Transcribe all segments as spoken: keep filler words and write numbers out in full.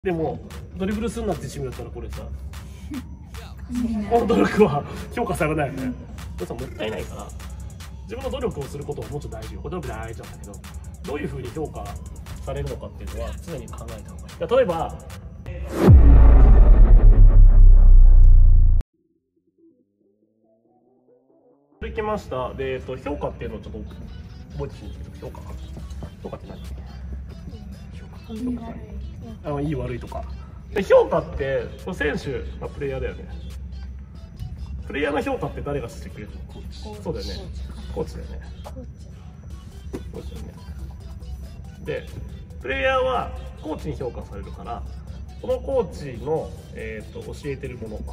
でもドリブルすんなってチームだったらこれさこの努力は評価されないよね。それさもったいないから自分の努力をすることはもうちょっと大事よ。これ努力大事なんだけどどういうふうに評価されるのかっていうのは常に考えた方がいい。例えばできましたで、えっと、評価っていうのをちょっと覚えてほしいんですけど評価評価って何？評価あのいい悪いとかで評価って選手、まあ、プレイヤーだよね。プレイヤーの評価って誰がしてくれるの？コーチ。そうだよね。コーチだよね。コーチだよね。でプレイヤーはコーチに評価されるからこのコーチの、えー、と教えてるもの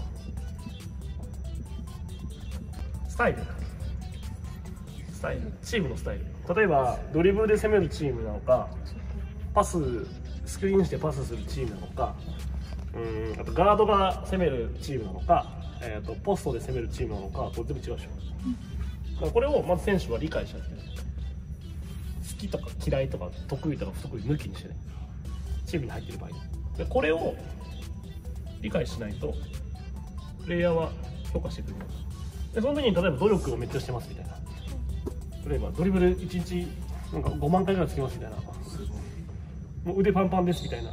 スタイルスタイルチームのスタイル、例えばドリブルで攻めるチームなのかパススクリーンしてパスするチームなのか、うん、あとガードが攻めるチームなのか、えー、とポストで攻めるチームなのか、これ全部違うでしょ。だからこれをまず選手は理解しなきゃいけない。好きとか嫌いとか得意とか不得意抜きにしてね、チームに入ってる場合でこれを理解しないとプレイヤーは評価してくれない。でその時に例えば努力をめっちゃしてますみたいな、例えばドリブルいちにちなんかごまんかいぐらいつきますみたいな、もう腕パンパンですみたいな、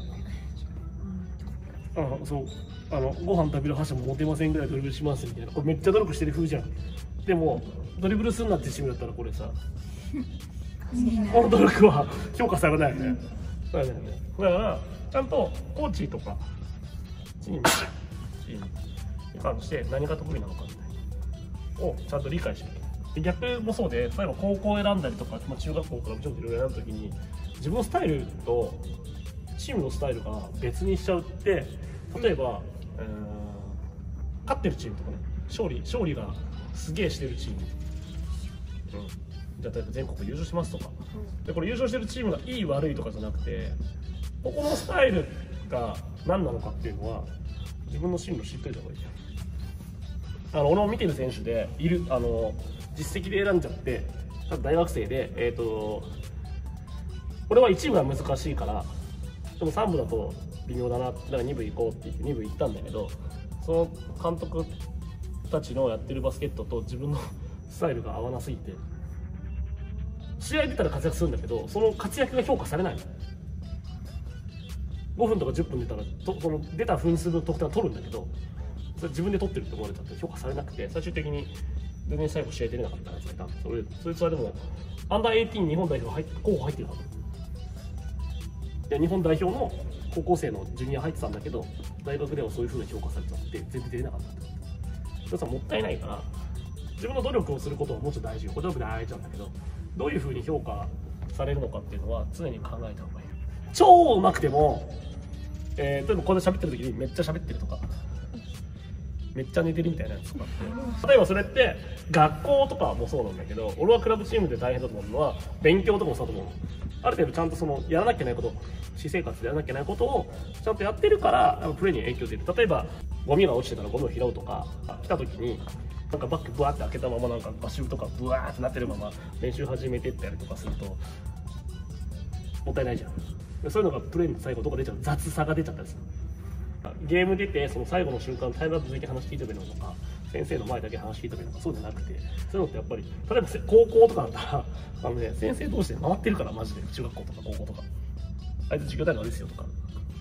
あそうあのご飯食べる箸も持てませんぐらいドリブルしますみたいな、これめっちゃ努力してる風じゃん。でもドリブルすんなってチームだったらこれさこの努力は評価されないよね。だからね、だからちゃんとコーチとかチームチームに関して何が得意なのかみたいなをちゃんと理解しなきゃいけない。で逆もそうで、例えば高校を選んだりとか、まあ、中学校からちょっといろいろ選んだ時に自分のスタイルとチームのスタイルが別にしちゃうって、例えば、えー、勝ってるチームとかね、勝利勝利がすげえしてるチーム、うん、じゃあ例えば全国優勝しますとか、でこれ優勝してるチームがいい悪いとかじゃなくて、ここのスタイルが何なのかっていうのは自分の進路知っておいた方がいいじゃん。あの俺も見てる選手でいる、あの実績で選んじゃって、大学生で、えーと俺はいち部は難しいからでもさん部だと微妙だな、だからに部行こうって言ってに部行ったんだけど、その監督たちのやってるバスケットと自分のスタイルが合わなすぎて試合出たら活躍するんだけどその活躍が評価されないの。ごふんとかじゅっぷん出たらとその出た分数の得点は取るんだけど、それ自分で取ってるって思われちゃって評価されなくて、最終的に全然最後試合出れなかったやつがいたんで、それそいつはでもアンダーじゅうはち日本代表入候補入ってるはずで、日本代表の高校生のジュニア入ってたんだけど大学ではそういう風に評価されちゃって全然出れなかったって。それさもったいないから自分の努力をすることはもうちょっと大事よ。これ努力大事なんだけどどういう風に評価されるのかっていうのは常に考えた方がいい。超うまくても、えー、例えばこれで喋ってる時にめっちゃ喋ってるとかめっちゃ寝てるみたいなやつとかって、例えばそれって学校とかもそうなんだけど、俺はクラブチームで大変だと思うのは勉強とかもそうだと思う。ある程度ちゃんとそのやらなきゃいけないこと、私生活でやらなきゃいけないことをちゃんとやってるからプレーに影響出る。例えばゴミが落ちてたらゴミを拾うとか、来た時になんかバッグブワーって開けたままなんかバシューとかブワーってなってるまま練習始めてったりとかするともったいないじゃん。そういうのがプレーに最後どこ出ちゃう、雑さが出ちゃったりする。ゲーム出てその最後の瞬間タイムアウトだけ話聞いてみるのとか先生の前だけ話聞いてみるのとかそうじゃなくて、そういうのってやっぱり例えば高校とかだったらあの、ね、先生同士で回ってるからマジで中学校とか高校とかあいつ授業態度悪いですよとか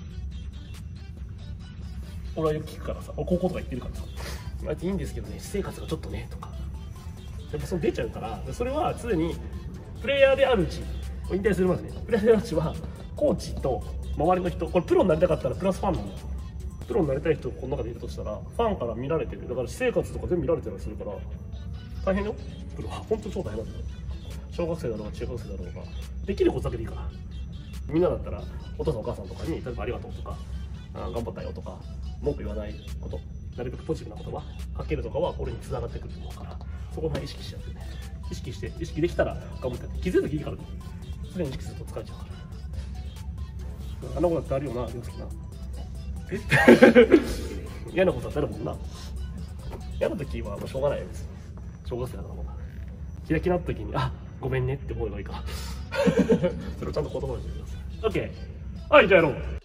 俺はよく聞くからさ、俺高校とか行ってるからさあいついいんですけどね私生活がちょっとねとかやっぱその出ちゃうから、それは常にプレイヤーであるうち引退するまでね、プレイヤーであるうちはコーチと周りの人、これプロになりたかったらプラスファンなんだよ。プロになりたい人がこの中でいるとしたらファンから見られてる、だから私生活とか全部見られてたりするから大変よ。プロは本当に超大変なんだよ。小学生だろうが中学生だろうができることだけでいいから、みんなだったらお父さんお母さんとかに例えばありがとうとかあ頑張ったよとか文句言わないこと、なるべくポジティブな言葉かけるとかはこれに繋がってくると思うから、そこを意識しちゃってね、意識して意識できたら頑張ってやって、気づいた時いいからね、常に意識すると疲れちゃうから。あんなことってあるよな、洋介な。え嫌なことはあるもんな。嫌な時はもうしょうがないよ、別に。小学生だからもう。キラキラの時に、あごめんねって思えばいいから。それをちゃんと言葉にしてください。オッケー。はい、じゃあやろう。